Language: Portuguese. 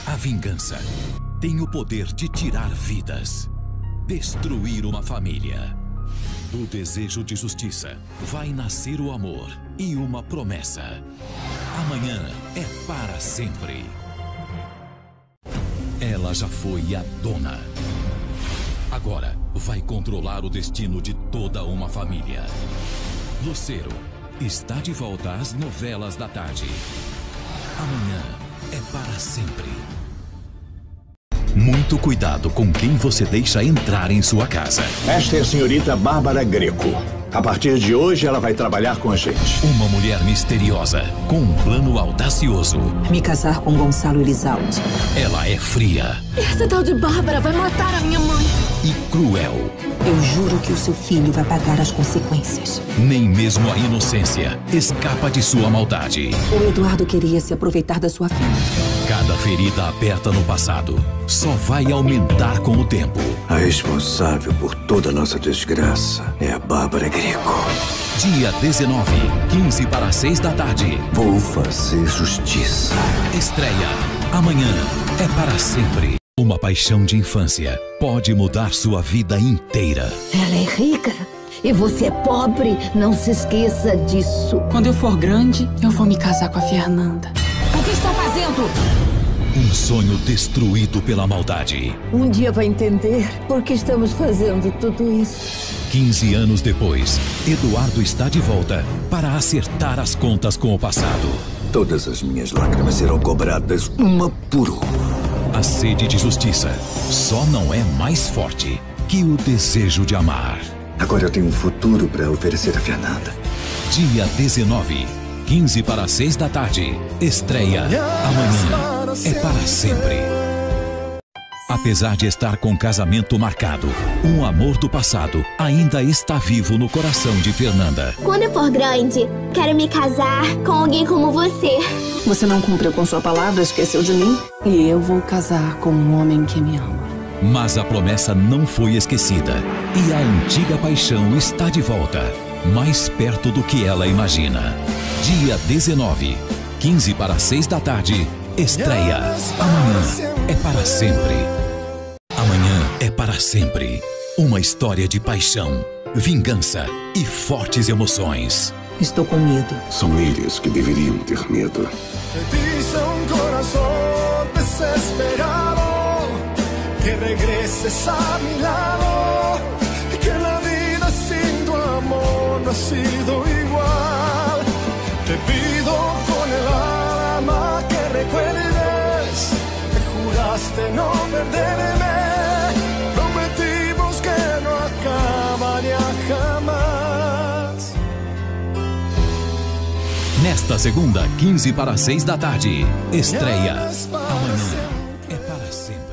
A vingança tem o poder de tirar vidas, destruir uma família. Do desejo de justiça vai nascer o amor e uma promessa. Amanhã é para sempre. Ela já foi a dona. Agora vai controlar o destino de toda uma família. Lucero está de volta às novelas da tarde. Amanhã é para sempre. Muito cuidado com quem você deixa entrar em sua casa. Esta é a senhorita Bárbara Greco. A partir de hoje, ela vai trabalhar com a gente. Uma mulher misteriosa, com um plano audacioso. Me casar com Gonçalo Elizalde. Ela é fria. Essa tal de Bárbara vai matar a minha mãe. E cruel. Eu juro que o seu filho vai pagar as consequências. Nem mesmo a inocência escapa de sua maldade. O Eduardo queria se aproveitar da sua filha. Cada ferida aberta no passado só vai aumentar com o tempo. A responsável por toda a nossa desgraça é a Bárbara Greco. Dia 19, 15 para 6 da tarde. Vou fazer justiça. Estreia. Amanhã é para sempre. Uma paixão de infância pode mudar sua vida inteira. Ela é rica e você é pobre. Não se esqueça disso. Quando eu for grande, eu vou me casar com a Fernanda. O que está fazendo? Um sonho destruído pela maldade. Um dia vai entender por que estamos fazendo tudo isso. 15 anos depois, Eduardo está de volta para acertar as contas com o passado. Todas as minhas lágrimas serão cobradas uma por uma. A sede de justiça só não é mais forte que o desejo de amar. Agora eu tenho um futuro para oferecer a Fernanda. Dia 19, 15 para 6 da tarde. Estreia. Amanhã é para sempre. Apesar de estar com casamento marcado, um amor do passado ainda está vivo no coração de Fernanda. Quando eu for grande, quero me casar com alguém como você. Você não cumpriu com sua palavra, esqueceu de mim? E eu vou casar com um homem que me ama. Mas a promessa não foi esquecida e a antiga paixão está de volta, mais perto do que ela imagina. Dia 19, 15 para 6 da tarde, estreia. Amanhã é para sempre. Amanhã é para sempre. Uma história de paixão, vingança e fortes emoções. Estou com medo. São eles que deveriam ter medo. Dice un corazón desesperado que regreses a mi lado, que la vida sin tu amor no ha sido igual. Te pido con el alma que recuerdes que juraste no perderme. Prometimos que no acabaría jamás. Nesta segunda, 15 para 6 da tarde, estreia. Amanhã é para sempre.